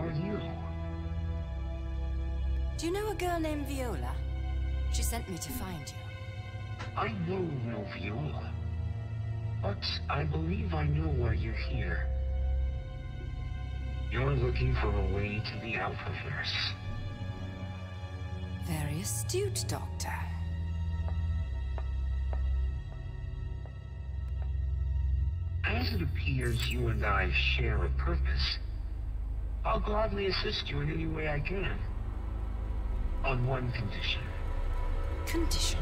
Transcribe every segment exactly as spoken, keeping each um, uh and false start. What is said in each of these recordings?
are you? Do you know a girl named Viola? She sent me to find you. I know no Viola. But I believe I know why you're here. You're looking for a way to the Alphaverse. Very astute, Doctor. As it appears you and I share a purpose, I'll gladly assist you in any way I can. On one condition. Condition?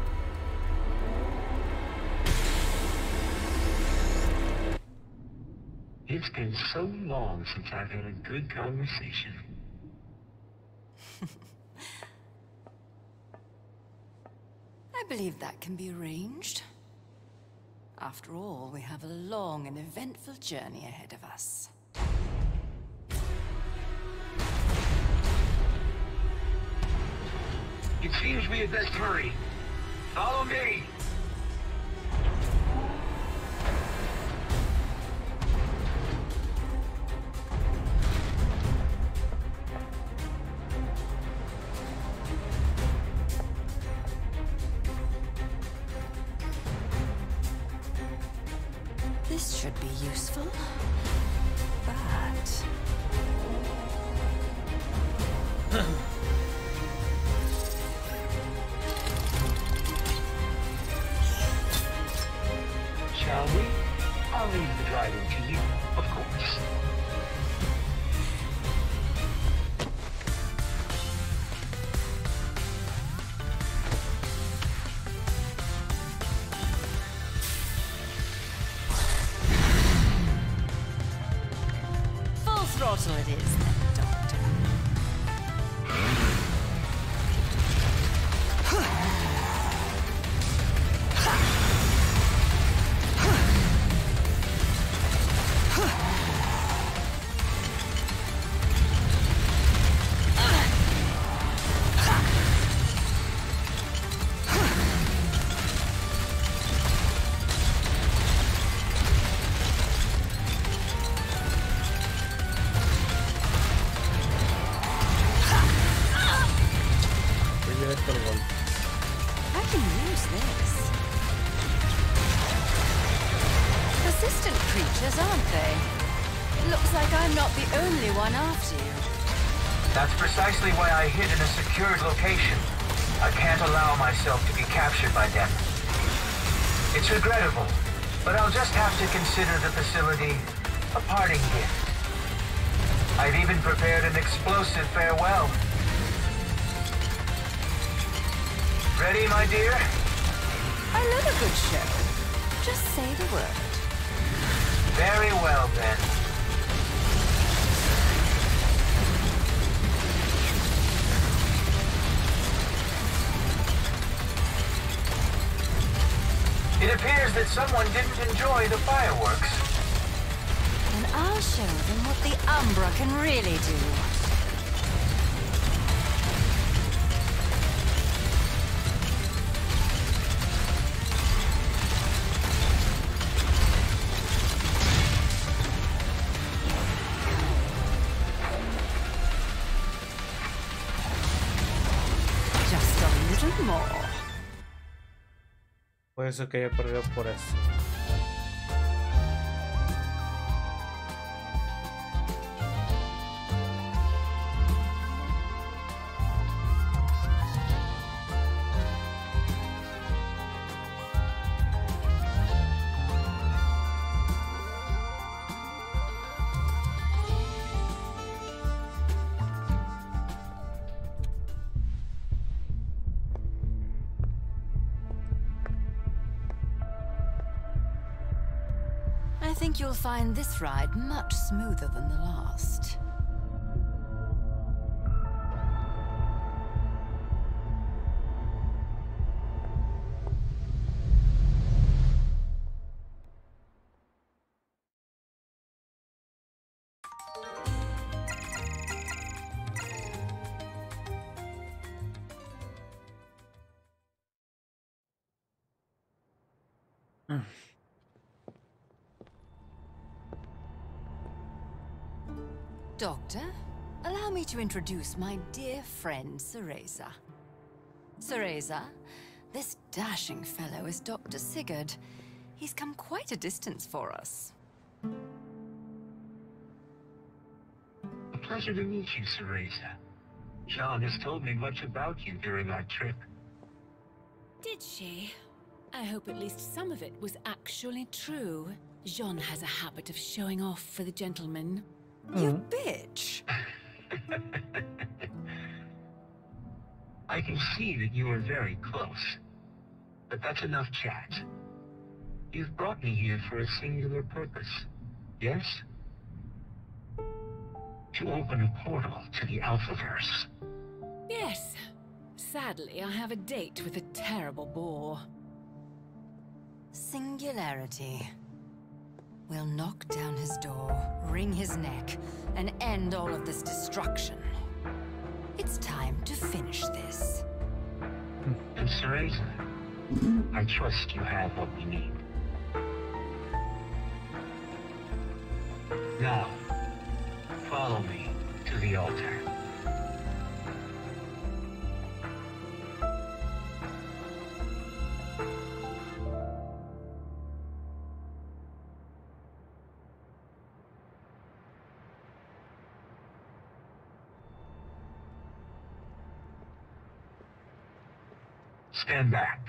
It's been so long since I've had a good conversation. I believe that can be arranged. After all, we have a long and eventful journey ahead of us. It seems we had best hurry. Follow me! This should be useful, but... Shall we? I'll leave the driving to you, of course. Full throttle it is, then, Doctor. I can use this. Persistent creatures, aren't they? Looks like I'm not the only one after you. That's precisely why I hid in a secured location. I can't allow myself to be captured by them. It's regrettable, but I'll just have to consider the facility a parting gift. I've even prepared an explosive farewell. Ready, my dear? I love a good show. Just say the word. Very well, then. It appears that someone didn't enjoy the fireworks. And I'll show them what the Umbra can really do. Just a little more. Puede ser que haya perdido por eso. I think you'll find this ride much smoother than the last. Mm. Doctor, allow me to introduce my dear friend, Cereza. Cereza, this dashing fellow is Doctor Sigurd. He's come quite a distance for us. A pleasure to meet you, Cereza. Jeanne has told me much about you during our trip. Did she? I hope at least some of it was actually true. Jeanne has a habit of showing off for the gentleman. You bitch! I can see that you are very close. But that's enough chat. You've brought me here for a singular purpose, yes? To open a portal to the Alphaverse. Yes. Sadly, I have a date with a terrible bore. Singularity. We'll knock down his door, wring his neck, and end all of this destruction. It's time to finish this. And Cereza, I trust you have what we need. Now, follow me to the altar. Stand back.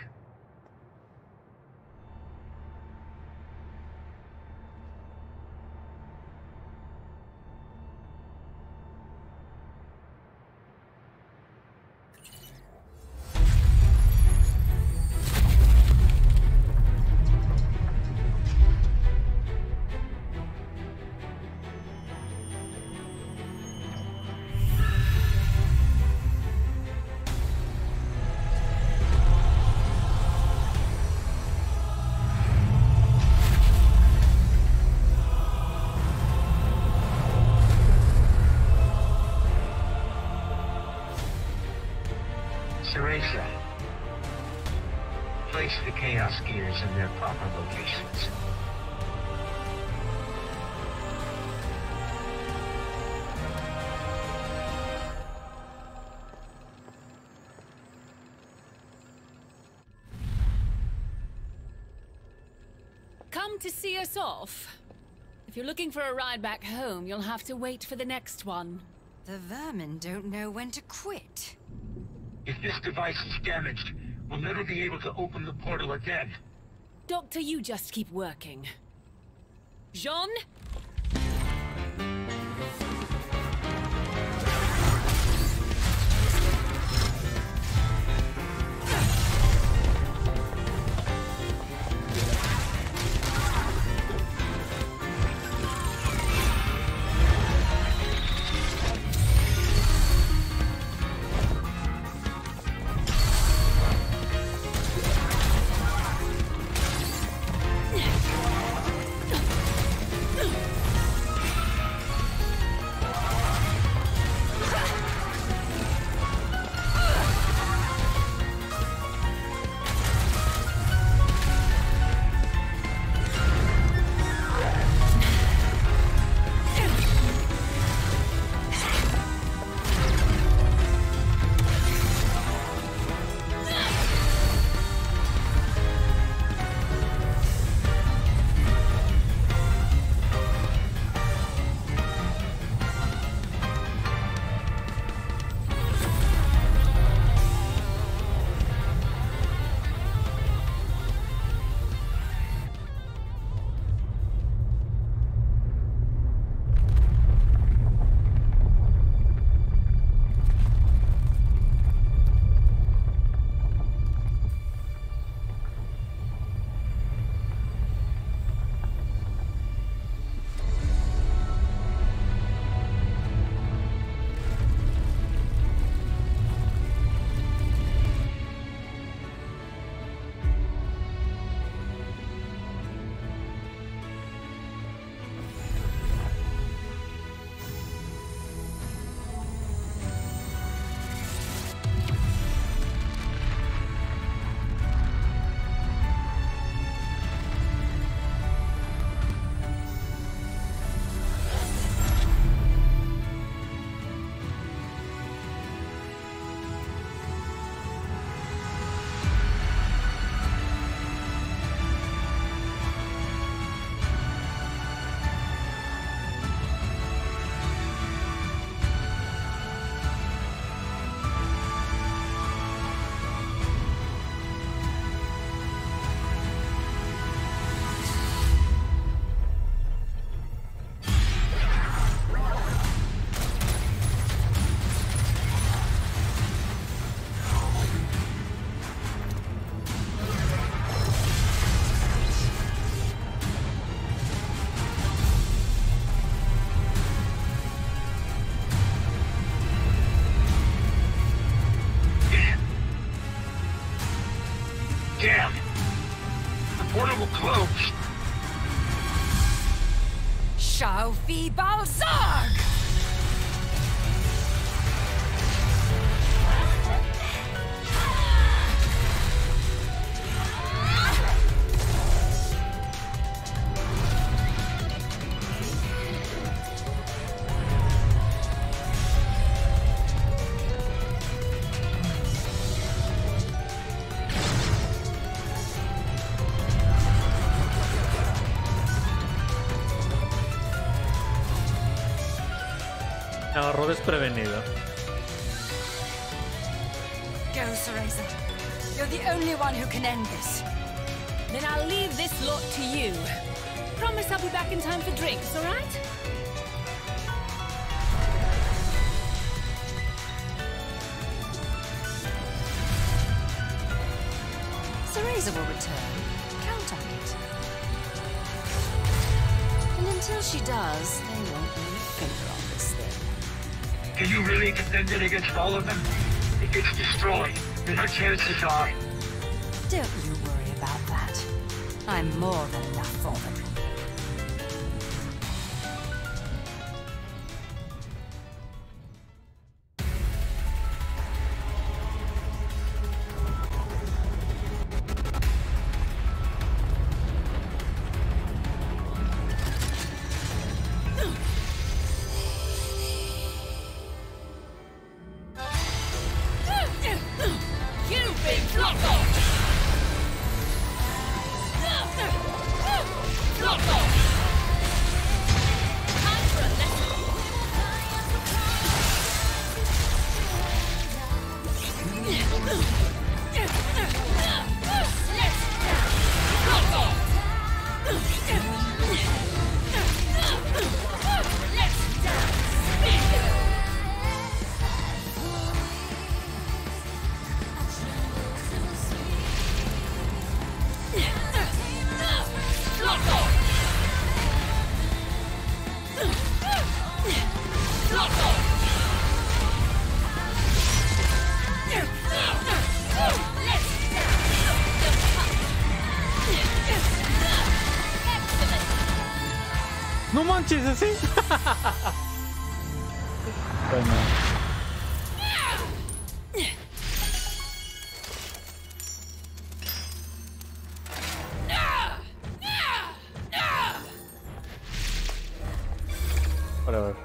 Cereza, place the Chaos Gears in their proper locations. Come to see us off? If you're looking for a ride back home, you'll have to wait for the next one. The vermin don't know when to quit. If this device is damaged, we'll never be able to open the portal again. Doctor, you just keep working. Jeanne? Ugh! Shao Fi Balzarg! Me agarró desprevenido. Go, Cereza. You're the only one who can end this. Then I'll leave this lot to you. Promise I'll be back in time for drinks, all right? Cereza will return. Count on it. And until she does, they won't lay a finger on this thing. Can you really defend it against all of them? It gets destroyed, then our chances are... Don't you worry about that. I'm more than enough for them. No manches, así. Bueno. Para ver.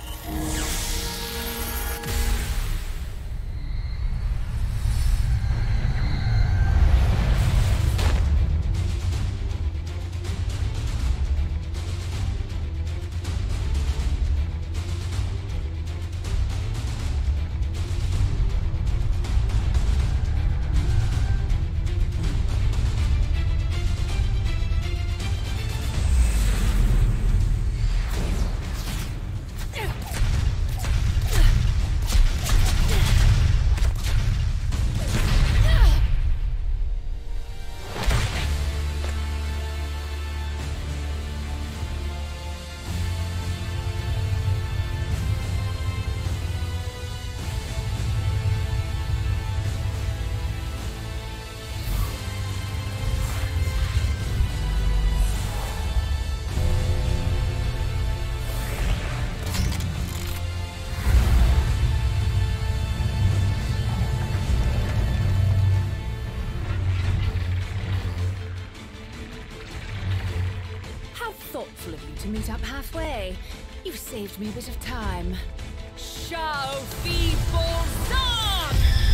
Thoughtful of you to meet up halfway. You've saved me a bit of time. Shao Fi Balzarg!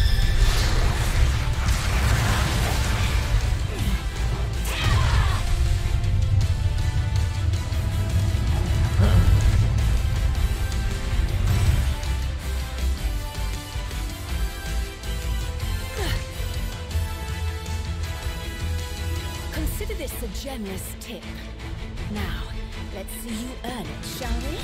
Consider this a generous tip. Now, let's see you earn it, shall we?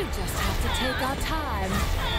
just have to take our time.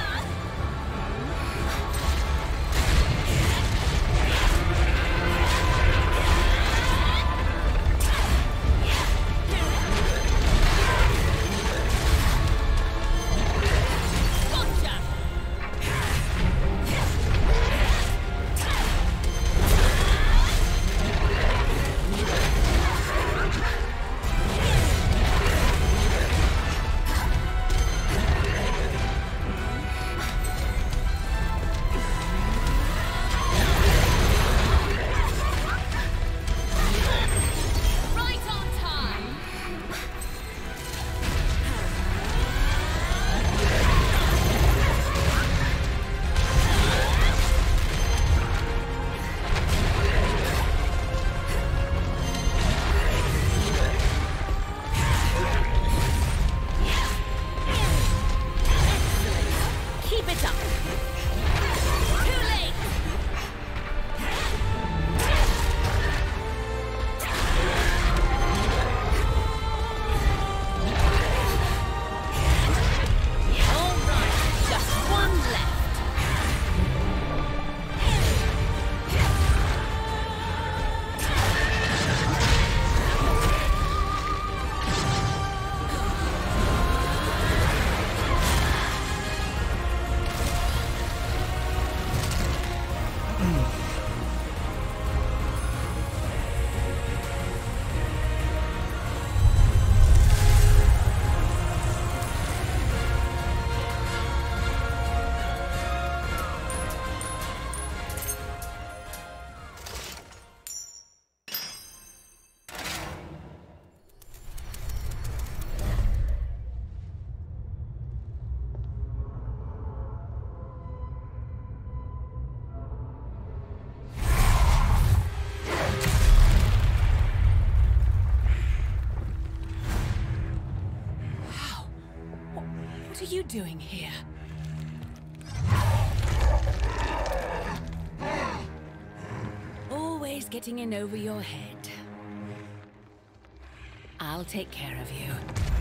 What are you doing here? Always getting in over your head. I'll take care of you.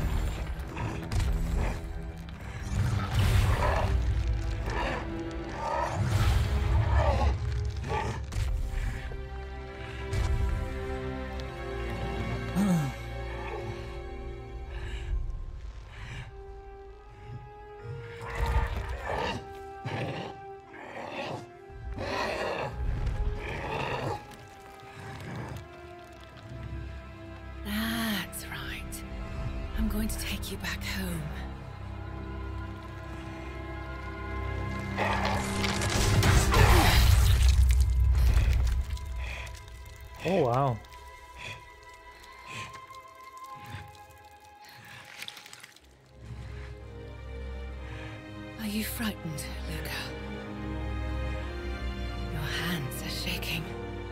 I'm going to take you back home. Oh, wow. Are you frightened, Luca? Your hands are shaking.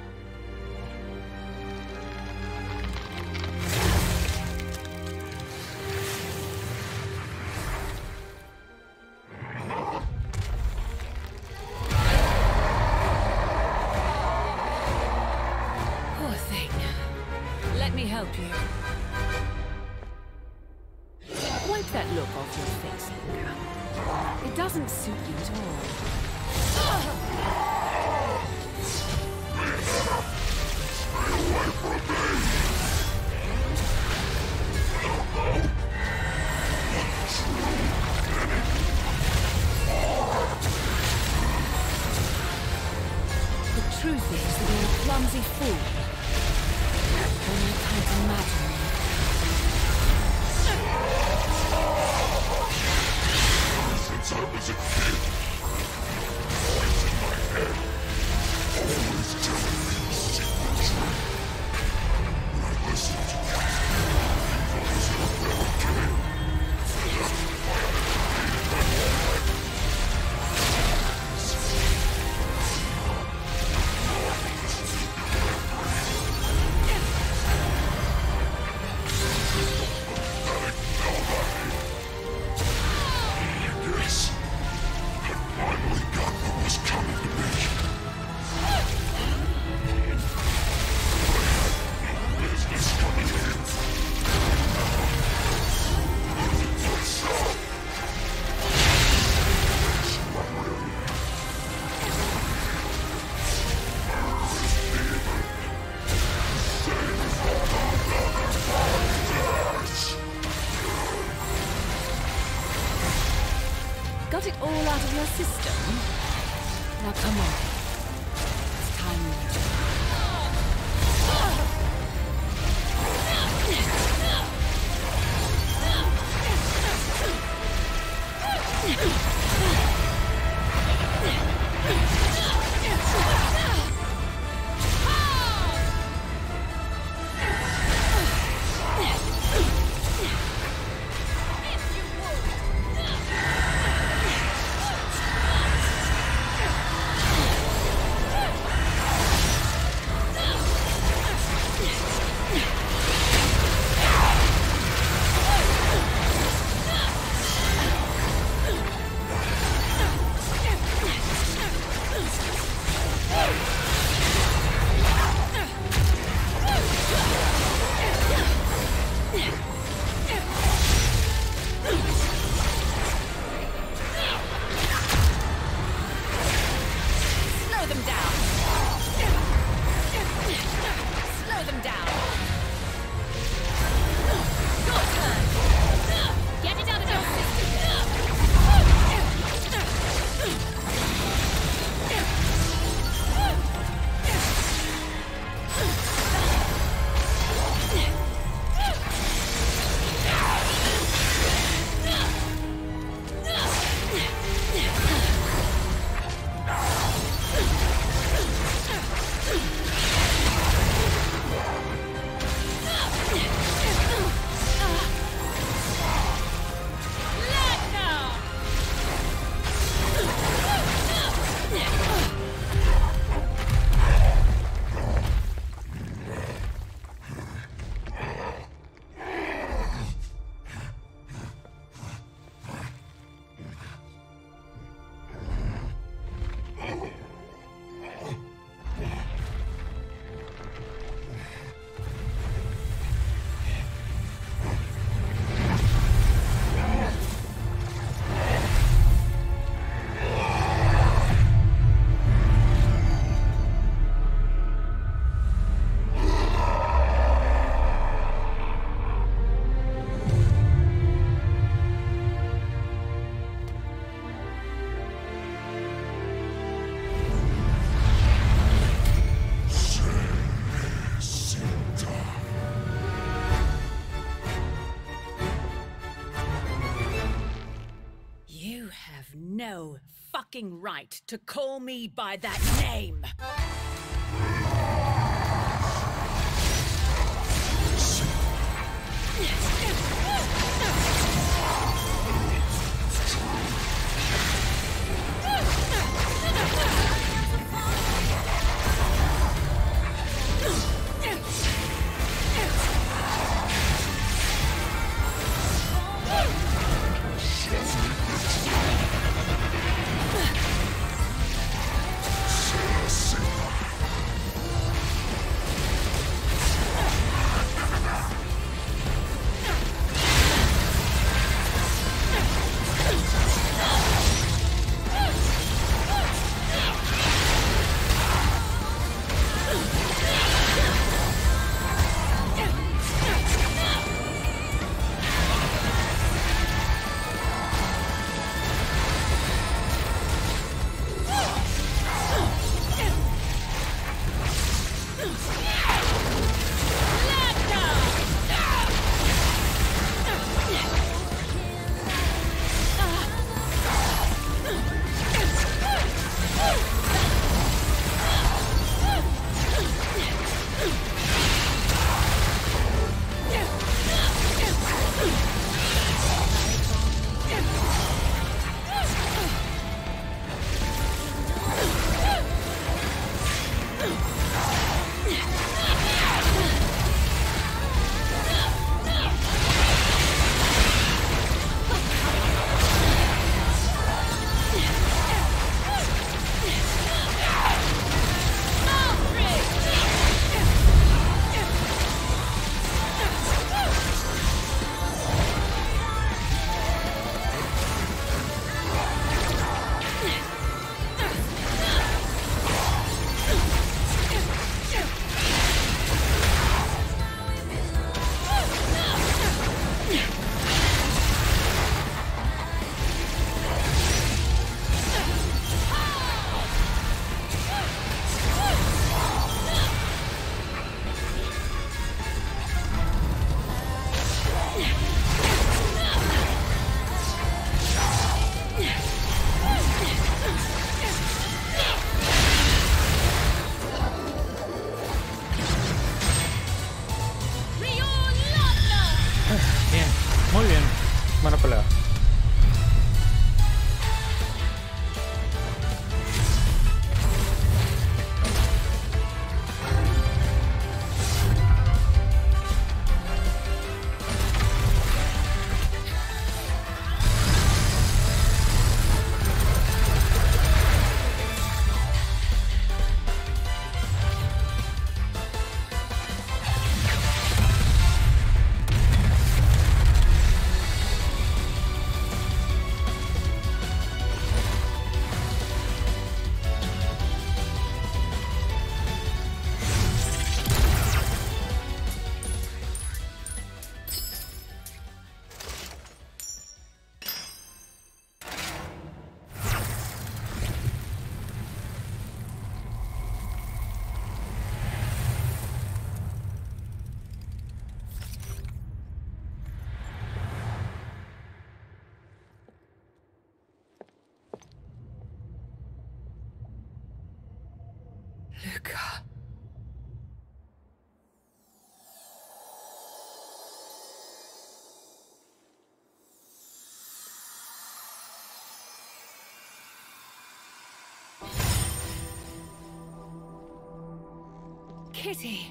Help you. Wipe that look off your face, Luca. It doesn't suit you at all. The truth is that you're a clumsy fool. Only can't imagine. Since I was a kid, voice in my head, always telling me secrets. got it all out of your system? Now come on. It's time we no fucking right to call me by that name! Muy bien. Buena pelea. Luca. Kitty!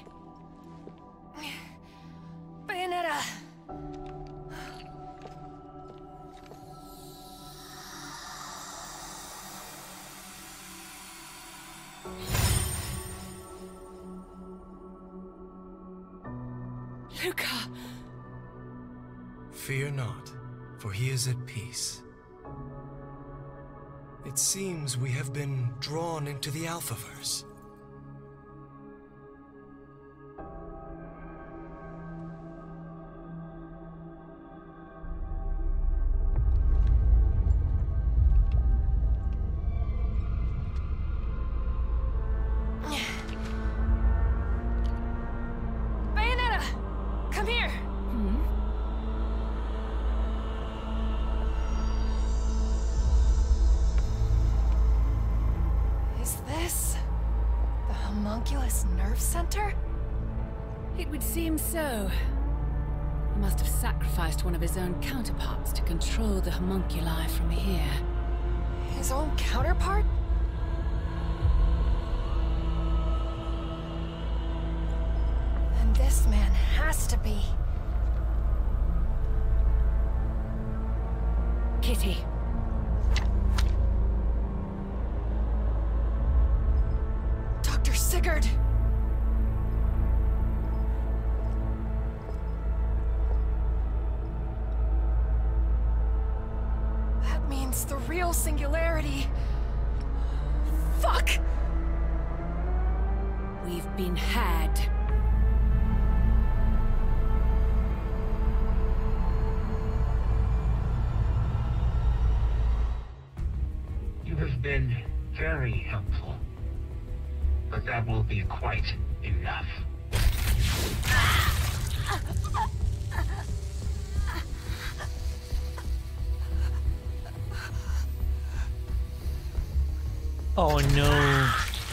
Bayonetta! Luca! Fear not, for he is at peace. It seems we have been drawn into the Alphaverse. Bayonetta! Come here! Is this the homunculus nerve center? It would seem so. He must have sacrificed one of his own counterparts to control the homunculi from here. His own counterpart? And this man has to be... Kitty. Doctor Sigurd! That means the real singularity... Fuck! We've been had. You have been very helpful. But that will be quite enough. Oh no.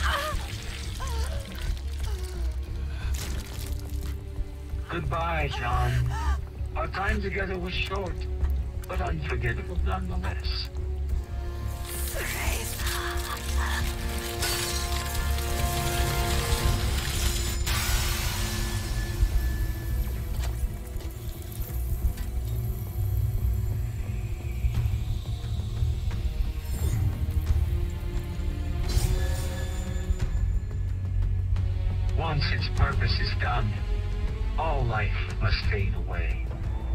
Goodbye, John. Our time together was short, but unforgettable nonetheless. Once its purpose is done, all life must fade away.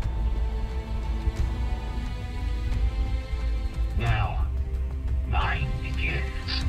Now, mine begins.